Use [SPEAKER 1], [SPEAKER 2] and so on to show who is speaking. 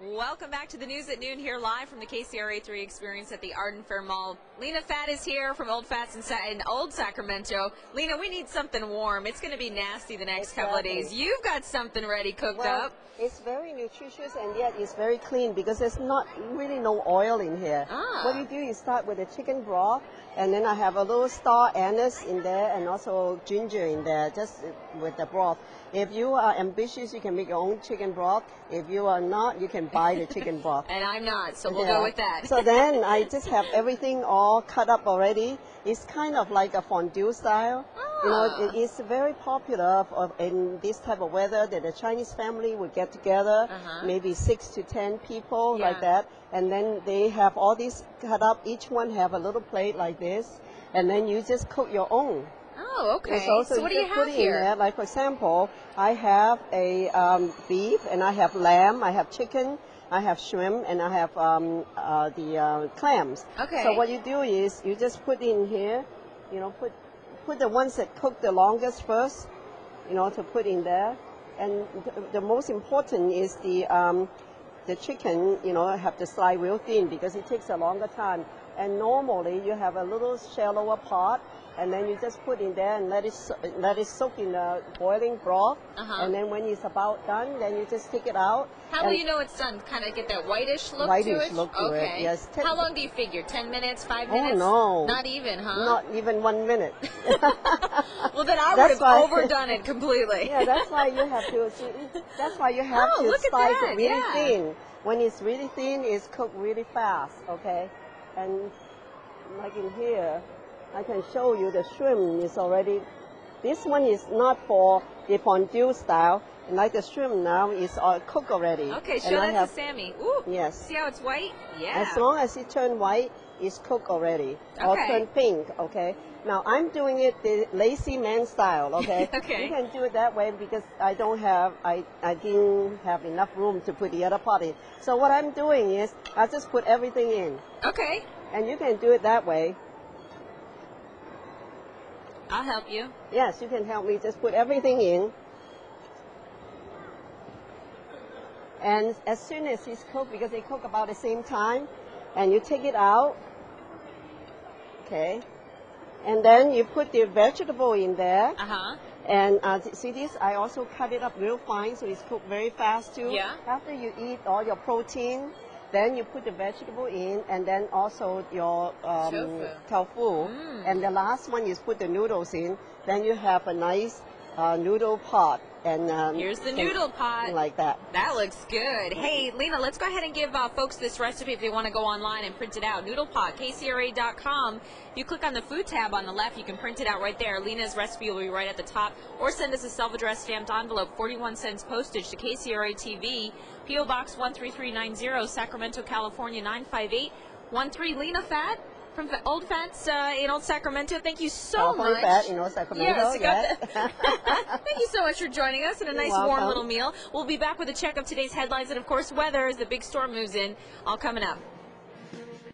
[SPEAKER 1] Welcome back to the News at Noon here live from the KCRA 3 Experience at the Arden Fair Mall. Lina Fat is here from Old Fats in Old Sacramento. Lina, we need something warm. It's going to be nasty the next couple of days. You've got something ready cooked up.
[SPEAKER 2] It's very nutritious and yet it's very clean because there's not really no oil in here. What you do is start with the chicken broth, and then I have a little star anise in there and also ginger in there just with the broth. If you are ambitious, you can make your own chicken broth. If you are not, you can buy the chicken broth.
[SPEAKER 1] And I'm not, so we'll go with that.
[SPEAKER 2] So then I just have everything all cut up already. It's kind of like a fondue style. You know, it's very popular in this type of weather that a Chinese family would get together, maybe 6 to 10 people like that, and then they have all these cut up. Each one have a little plate like this, and then you just cook your own.
[SPEAKER 1] Oh, okay.
[SPEAKER 2] So
[SPEAKER 1] what do you have here?
[SPEAKER 2] There. Like for example, I have a beef, and I have lamb, I have chicken, I have shrimp, and I have the clams.
[SPEAKER 1] Okay.
[SPEAKER 2] So what you do is you just put in here, you know, put the ones that cook the longest first, you know, to put in there. And the most important is the chicken, you know, have to slice real thin because it takes a longer time. And normally you have a little shallower pot, and then you just put in there and let it soak in the boiling broth. And then when it's about done, then you just take it out.
[SPEAKER 1] How will you know it's done? Kind of get that whitish look
[SPEAKER 2] to it?
[SPEAKER 1] Whitish
[SPEAKER 2] look to it, yes.
[SPEAKER 1] How long do you figure? 10 minutes, 5 minutes?
[SPEAKER 2] Oh, no.
[SPEAKER 1] Not even, huh?
[SPEAKER 2] Not even 1 minute.
[SPEAKER 1] Well, then I would have overdone it completely.
[SPEAKER 2] Yeah, that's why you have to slice it really thin. When it's really thin, it's cooked really fast, okay? And like in here, I can show you the shrimp is already, this one is not for the fondue style, and like the shrimp now is cooked already.
[SPEAKER 1] Okay, show that to Sammy. Ooh,
[SPEAKER 2] yes.
[SPEAKER 1] See how it's white? Yeah.
[SPEAKER 2] As long as it turns white, it's cooked already, or turn pink, okay? Now I'm doing it the lazy man style, okay?
[SPEAKER 1] Okay.
[SPEAKER 2] You can do it that way because I didn't have enough room to put the other part in. So what I'm doing is I just put everything in.
[SPEAKER 1] Okay.
[SPEAKER 2] And you can do it that way.
[SPEAKER 1] I'll help you.
[SPEAKER 2] Yes, you can help me. Just put everything in. And as soon as it's cooked, because they cook about the same time, and you take it out, okay, and then you put the vegetable in there. And see this? I also cut it up real fine, so it's cooked very fast too.
[SPEAKER 1] Yeah.
[SPEAKER 2] After you eat all your protein, then you put the vegetable in, and then also your tofu. And the last one is put the noodles in. Then you have a nice noodle pot. And
[SPEAKER 1] here's the noodle pot.
[SPEAKER 2] Like that.
[SPEAKER 1] That looks good. Hey, Lina, let's go ahead and give folks this recipe if they want to go online and print it out. Noodle pot, KCRA.com. If you click on the food tab on the left, you can print it out right there. Lina's recipe will be right at the top. Or send us a self-addressed stamped envelope, 41 cents postage to KCRA TV, P.O. Box 13390, Sacramento, California 95813. Lina Fat from Old Fats in Old Sacramento. Thank you so much.
[SPEAKER 2] Fat in Old Sacramento.
[SPEAKER 1] Yes, Thank you so much for joining us and a nice warm little meal. We'll be back with a check of today's headlines and, of course, weather as the big storm moves in. All coming up.